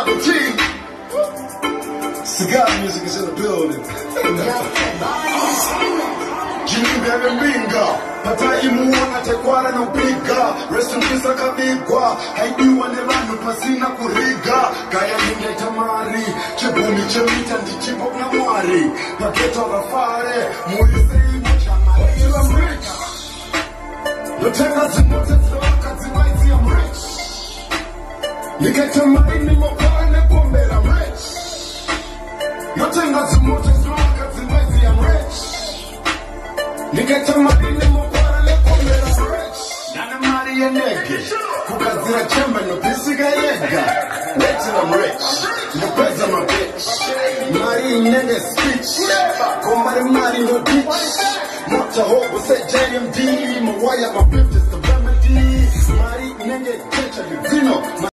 double T. Cigar music is in the building. Jininga mbinga hata imuona tekwara na upiga rest in peace akabigwa haidiwa ne bantu pasina kuriga kaya ninge tamari chibumi chemita ndichipo na mwari paketo rafare muisei mchama I'm rich. Luteka zimote zoka zimaiti I'm rich. Niketa maini mokane pombe I'm rich. Luteka zimote zoka zimaiti I'm rich. Niketa maini mokane pombe I'm rich. Nana mari yenege kukazira chemba no pisiga yega. Rich I'm rich. Nupeza my bitch. Mari nene speech. Komari mari no ditch. Mocha hobo say JMD. My wire my fifth is the remedy. Mari nene checha vino.